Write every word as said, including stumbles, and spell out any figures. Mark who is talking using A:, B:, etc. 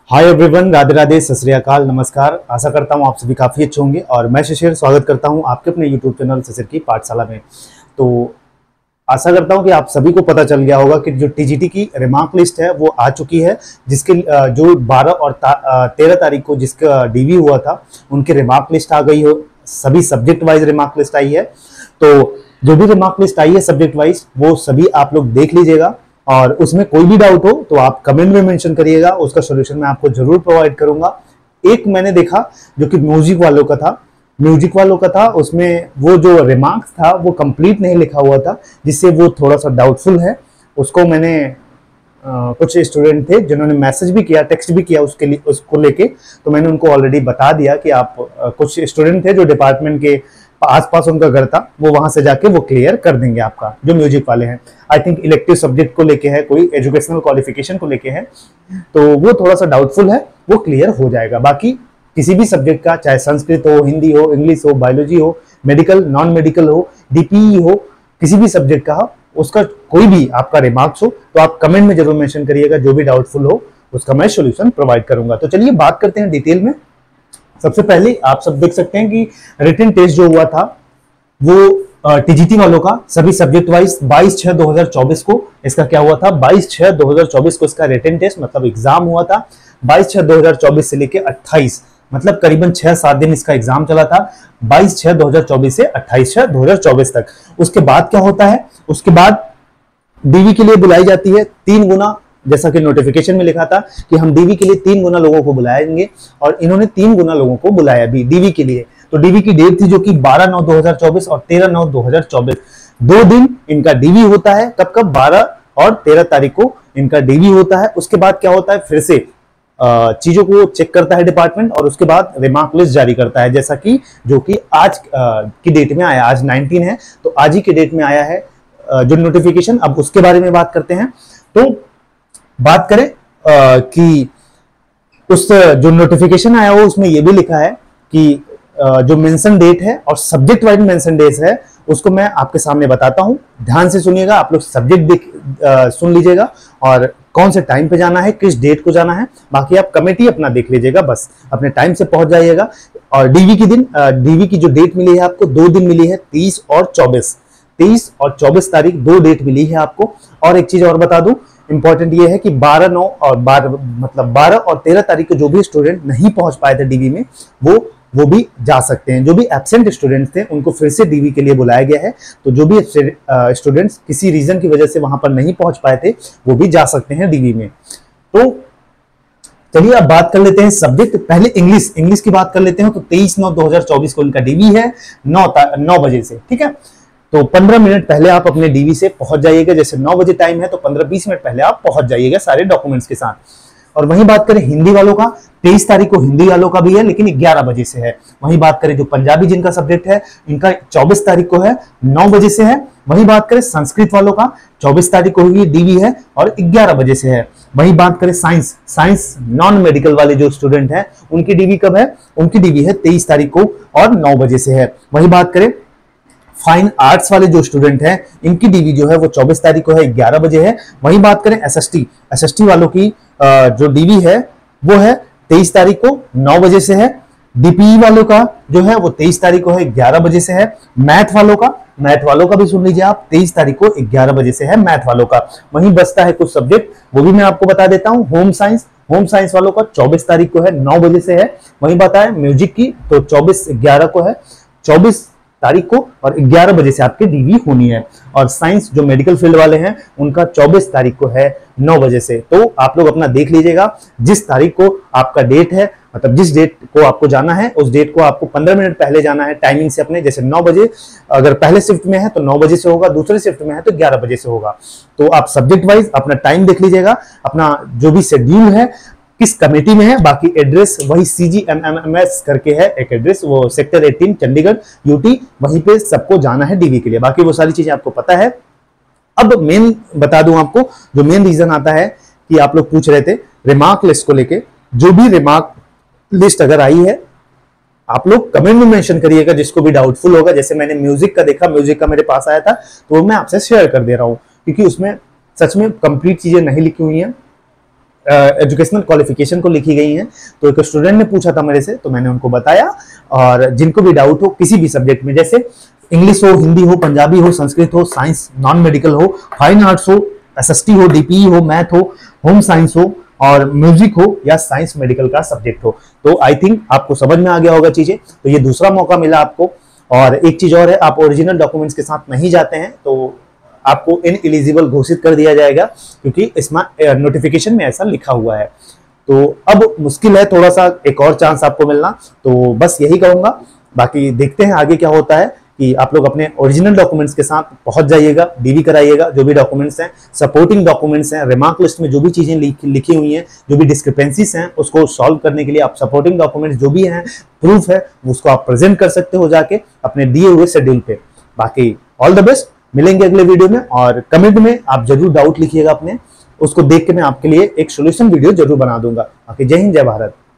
A: Hi everyone, Radhe Radhe, सत श्री अकाल, नमस्कार। आशा करता हूँ आप सभी काफ़ी अच्छे होंगे और मैं शिशिर स्वागत करता हूँ आपके अपने यूट्यूब चैनल शिशिर की पाठशाला में। तो आशा करता हूँ कि आप सभी को पता चल गया होगा कि जो टीजीटी की रिमार्क लिस्ट है वो आ चुकी है, जिसके जो बारह और तेरह तारीख को जिसका डीवी हुआ था उनकी रिमार्क लिस्ट आ गई हो। सभी सब्जेक्ट वाइज रिमार्क लिस्ट आई है। तो जो भी रिमार्क लिस्ट आई है सब्जेक्ट वाइज वो सभी आप लोग देख लीजिएगा और उसमें कोई भी डाउट हो तो आप कमेंट में मेंशन करिएगा, उसका सॉल्यूशन मैं आपको जरूर प्रोवाइड करूंगा। एक मैंने देखा जो कि म्यूजिक वालों का था म्यूजिक वालों का था उसमें वो जो रिमार्क्स था वो कंप्लीट नहीं लिखा हुआ था, जिससे वो थोड़ा सा डाउटफुल है। उसको मैंने आ, कुछ स्टूडेंट थे जिन्होंने मैसेज भी किया, टेक्स्ट भी किया उसके लिए, उसको लेके। तो मैंने उनको ऑलरेडी बता दिया कि आप आ, कुछ स्टूडेंट थे जो डिपार्टमेंट के आसपास उनका घर था, वो वहां से जाके वो क्लियर कर देंगे आपका, जो म्यूजिक वाले हैं। आई थिंक इलेक्टिव सब्जेक्ट को लेके है, कोई एजुकेशनल क्वालिफिकेशन को लेके है, तो वो थोड़ा सा डाउटफुल है, वो क्लियर हो जाएगा। बाकी किसी भी सब्जेक्ट का, चाहे संस्कृत हो, हिंदी हो, इंग्लिश हो, बायोलॉजी हो, मेडिकल, नॉन मेडिकल हो, डीपीई हो, किसी भी सब्जेक्ट का हो, उसका कोई भी आपका रिमार्क्स हो तो आप कमेंट में जरूर मेंशन करिएगा। जो भी डाउटफुल हो उसका मैं सोल्यूशन प्रोवाइड करूंगा। तो चलिए बात करते हैं डिटेल में। सबसे पहले आप सब देख सकते हैं कि रिटन टेस्ट जो हुआ था वो टीजीटी वालों का सभी सब्जेक्ट वाइज बाईस छह दो हज़ार चौबीस को इसका क्या हुआ था, बाईस छह दो हज़ार चौबीस को इसका रिटन टेस्ट मतलब एग्जाम हुआ था। बाईस छह दो हज़ार चौबीस से लेके अट्ठाईस मतलब करीबन छह सात दिन इसका एग्जाम चला था, बाईस छह दो हज़ार चौबीस से अट्ठाईस छह दो हज़ार चौबीस तक। उसके बाद क्या होता है, उसके बाद डीवी के लिए बुलाई जाती है तीन गुना, जैसा कि नोटिफिकेशन में लिखा था कि हम डीवी के लिए तीन गुना लोगों को बुलाएंगे, और इन्होंने तीन गुना लोगों को बुलाया भी डीवी के लिए। तो डीवी की डेट थी जो कि बारह नौ दो हज़ार चौबीस और तेरह नौ दो हज़ार चौबीस, दो दिन इनका डीवी होता है। कब कब, बारह और तेरह तारीख को इनका डीवी होता है। उसके बाद क्या होता है, फिर से चीजों को चेक करता है डिपार्टमेंट और उसके बाद रिमार्क लिस्ट जारी करता है, जैसा कि जो कि आज की डेट में आया। आज नाइनटीन है तो आज ही की डेट में आया है जो नोटिफिकेशन। अब उसके बारे में बात करते हैं। तो बात करें आ, कि उस जो नोटिफिकेशन आया हो उसमें यह भी लिखा है कि आ, जो मेंशन डेट है और सब्जेक्ट वाइज मेंशन डेट है उसको मैं आपके सामने बताता हूं। ध्यान से सुनिएगा, आप लोग सब्जेक्ट देख आ, सुन लीजिएगा और कौन से टाइम पे जाना है, किस डेट को जाना है। बाकी आप कमेटी अपना देख लीजिएगा, बस अपने टाइम से पहुंच जाइएगा। और डीवी की दिन डीवी की जो डेट मिली है आपको, दो दिन मिली है, तीस और चौबीस तेईस और चौबीस तारीख दो डेट मिली है आपको। और एक चीज और बता दूं, इंपॉर्टेंट ये है कि बारह नौ और बारह मतलब बारह और तेरह तारीख को जो भी स्टूडेंट नहीं पहुंच पाए थे डीवी में, वो वो भी जा सकते हैं। जो भी एब्सेंट स्टूडेंट्स थे उनको फिर से डीवी के लिए बुलाया गया है। तो जो भी स्टूडेंट्स किसी रीजन की वजह से वहां पर नहीं पहुंच पाए थे वो भी जा सकते हैं डीवी में। तो चलिए अब बात कर लेते हैं सब्जेक्ट। पहले इंग्लिश इंग्लिश की बात कर लेते हैं। तो तेईस नौ दो हज़ार चौबीस को इनका डीवी है, नौ नौ बजे से, ठीक है। तो पंद्रह मिनट पहले आप अपने डीवी से पहुंच जाइएगा। जैसे नौ बजे टाइम है तो पंद्रह बीस मिनट पहले आप पहुंच जाइएगा सारे डॉक्यूमेंट्स के साथ। और वहीं बात करें हिंदी वालों का, तेईस तारीख को हिंदी वालों का भी है लेकिन ग्यारह बजे से है। वहीं बात करें जो पंजाबी जिनका सब्जेक्ट है, इनका चौबीस तारीख को है, नौ बजे से है। वहीं बात करें संस्कृत वालों का, चौबीस तारीख को ही डीवी है और ग्यारह बजे से है। वहीं बात करें साइंस साइंस नॉन मेडिकल वाले जो स्टूडेंट हैं उनकी डीवी कब है, उनकी डीवी है तेईस तारीख को और नौ बजे से है। वहीं बात करें फाइन आर्ट्स वाले जो स्टूडेंट हैं इनकी डीवी जो है वो चौबीस तारीख को है, ग्यारह बजे है। वहीं बात करें एसएसटी एसएसटी वालों की जो डीवी है वो है तेईस तारीख को, नौ बजे से है। डीपीई वालों का जो है वो तेईस तारीख को है, ग्यारह बजे से है। मैथ वालों का मैथ वालों का भी सुन लीजिए आप, तेईस तारीख को ग्यारह बजे से है मैथ वालों का। वहीं बचता है कुछ सब्जेक्ट, वो भी मैं आपको बता देता हूं। होम साइंस होम साइंस वालों का चौबीस तारीख को है, नौ बजे से है। वहीं बताए म्यूजिक की तो चौबीस ग्यारह को है, चौबीस तारीख को और ग्यारह बजे से आपकी डीवी होनी है। और साइंस जो मेडिकल फील्ड वाले हैं उनका चौबीस तारीख को है, नौ बजे से। तो आप लोग अपना देख लीजिएगा, जिस तारीख को आपका डेट है, मतलब जिस डेट को आपको जाना है उस डेट को आपको पंद्रह मिनट पहले जाना है टाइमिंग से अपने। जैसे नौ बजे अगर पहले शिफ्ट में है तो नौ बजे से होगा, दूसरे शिफ्ट में है तो ग्यारह बजे से होगा। तो आप सब्जेक्ट वाइज अपना टाइम देख लीजिएगा, अपना जो भी शेड्यूल है किस कमेटी में है। बाकी एड्रेस वही सीजीएमएमएस करके है एक एड्रेस, वो सेक्टर अठारह चंडीगढ़ यूटी, वहीं पे सबको जाना है डीवी के लिए। बाकी वो सारी चीजें आपको पता है। अब मेन बता दूं आपको, जो मेन रीजन आता है कि आप लोग पूछ रहे थे रिमार्क लिस्ट को लेके। जो भी रिमार्क लिस्ट अगर आई है आप लोग कमेंट में मेंशन करिएगा, जिसको भी डाउटफुल होगा। जैसे मैंने म्यूजिक का देखा, म्यूजिक का मेरे पास आया था तो वो मैं आपसे शेयर कर दे रहा हूं, क्योंकि उसमें सच में कंप्लीट चीजें नहीं लिखी हुई हैं। एजुकेशनल क्वालिफिकेशन को लिखी गई हैं। तो एक स्टूडेंट ने पूछा था मेरे से, तो मैंने उनको बताया। और जिनको भी डाउट हो किसी भी सब्जेक्ट में, जैसे इंग्लिश हो, हिंदी हो, पंजाबी हो, संस्कृत हो, साइंस, नॉन मेडिकल हो, फाइन आर्ट्स हो, एसएसटी हो, डीपीई हो, मैथ हो, होम साइंस हो और म्यूजिक हो या साइंस मेडिकल का सब्जेक्ट हो, तो आई थिंक आपको समझ में आ गया होगा चीजें। तो ये दूसरा मौका मिला आपको। और एक चीज और है, आप ओरिजिनल डॉक्यूमेंट्स के साथ नहीं जाते हैं तो आपको इन एलिजिबल घोषित कर दिया जाएगा, क्योंकि इसमें नोटिफिकेशन में ऐसा लिखा हुआ है। तो अब मुश्किल है थोड़ा सा एक और चांस आपको मिलना। तो बस यही कहूंगा, बाकी देखते हैं आगे क्या होता है कि आप लोग अपने ओरिजिनल डॉक्यूमेंट्स के साथ पहुंच जाइएगा, डीवी कराइएगा, जो भी डॉक्यूमेंट्स हैं, सपोर्टिंग डॉक्यूमेंट्स हैं, रिमार्क लिस्ट में जो भी चीजें लिखी हुई हैं, जो भी डिस्क्रिपेंसीज हैं, उसको सॉल्व करने के लिए आप सपोर्टिंग डॉक्यूमेंट्स जो भी हैं, प्रूफ है, उसको आप प्रेजेंट कर सकते हो जाके अपने दिए हुए शेड्यूल पे। बाकी ऑल द बेस्ट, मिलेंगे अगले वीडियो में। और कमेंट में आप जरूर डाउट लिखिएगा अपने, उसको देख के मैं आपके लिए एक सोल्यूशन वीडियो जरूर बना दूंगा। बाकी जय हिंद, जय भारत।